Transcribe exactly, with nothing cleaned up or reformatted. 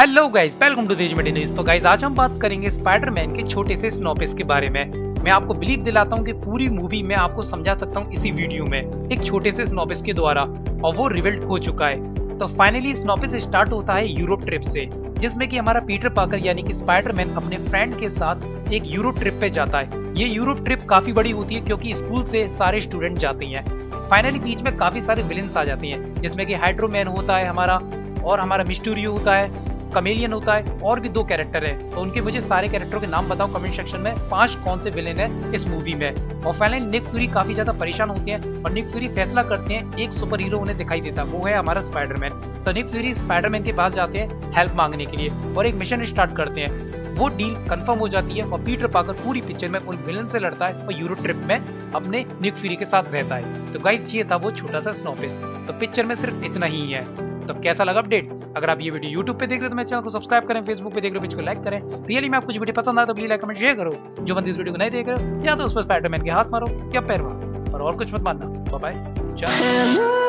Hello guys, welcome to देश मेडी news. तो guys आज हम बात करेंगे स्पाइडरमैन के छोटे से स्नोपिस के बारे में। मैं आपको बिलीव दिलाता हूं कि पूरी मूवी मैं आपको समझा सकता हूं इसी वीडियो में एक छोटे से स्नोपिस के द्वारा, और वो रिवील्ड हो चुका है। तो फाइनली स्नोपिस स्टार्ट होता है यूरोप ट्रिप से, जिसमें कि हमारा पीटर पार्कर यानी कि स्पाइडरमैन अपने फ्रेंड के साथ एक यूरोप ट्रिप पे जाता है। ये यूरोप ट्रिप काफी बड़ी होती है क्योंकि स्कूल से सारे स्टूडेंट जाते हैं। फाइनली बीच में काफी सारे विलेंस आ जाती हैं, जिसमें कि हाइड्रोमैन होता है हमारा, और हमारा मिस्टीरियो होता है, कमेलियन होता है, और भी दो कैरेक्टर है। तो उनके मुझे सारे कैरेक्टरों के नाम बताओ कमेंट सेक्शन में, पांच कौन से विलेन है इस मूवी में। और फाइनली निक फ्यूरी काफी ज्यादा परेशान होते हैं और निक फ्यूरी फैसला करते हैं एक सुपर हीरो उन्हें दिखाई देता, वो है हमारा स्पाइडरमैन। तो निक फ्यूरी स्पाइडरमैन के पास जाते हैं हेल्प मांगने के लिए और एक मिशन स्टार्ट करते हैं। वो डील कंफर्म हो जाती है और पीटर पार्कर पूरी पिक्चर में उन विलन से लड़ता है और यूरो ट्रिप में अपने निक फ्यूरी के साथ रहता है। तो गाइस ये था वो छोटा सा स्नोपिस। तो पिक्चर में सिर्फ इतना ही है। तो कैसा लगा अपडेट? अगर आप ये वीडियो यूट्यूब पे देख रहे हो तो मेरे चैनल को सब्सक्राइब करें, फेसबुक पे देख रहे हो पेज को लाइक करें। रियली में आपको जो वीडियो पसंद आया तो प्लीज लाइक कमेंट शेयर करो। जो बंदे इस वीडियो को नहीं देख रहे हो या तो उस पर स्पाइडरमैन के हाथ मारो या पैर मारो, और और कुछ मत मानना। Bye bye.